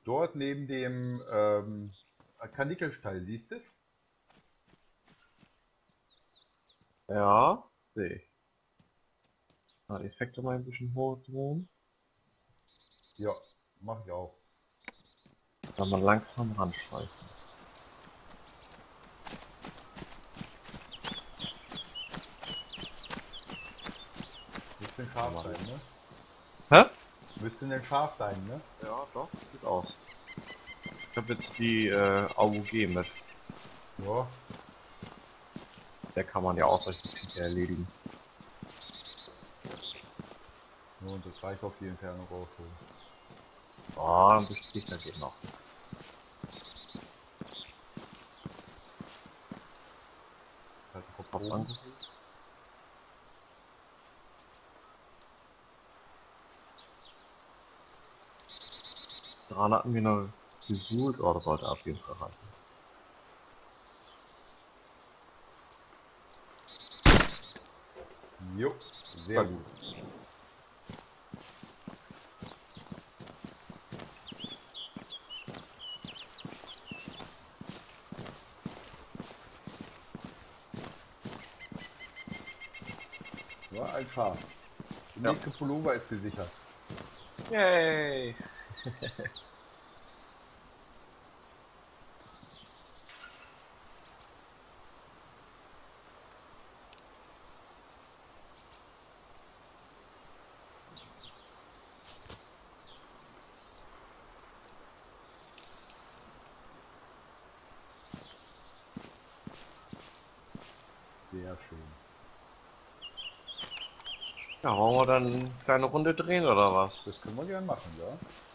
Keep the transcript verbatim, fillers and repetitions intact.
dort neben dem ähm, Karnickelstall, siehst du es? Ja, sehe ich. Ah, die Effekte mal ein bisschen hochdrehen. Ja, mach ich auch. Dann mal langsam ranschleichen. Müsste ein Schaf sein, ne? Hä? Müsste ein Schaf sein, ne? Ja, doch, sieht aus. Ich habe jetzt die äh, A U G mit. Ja. Der kann man ja auch solche Viecher erledigen. Und das reicht auf jeden Fall noch auch schon. Ah, ein bisschen Gegner geht noch. Halt den Kopf Kopf oben. angesetzt. Dran hatten wir noch gesucht, oh, das sollte auf jeden Fall reichen. Jo, sehr gut. Ja, ein Schaf. Der Ja. nächste Pullover ist gesichert. Yay! Sehr schön. Ja, wollen wir dann eine kleine Runde drehen oder was? Das können wir gerne machen, ja.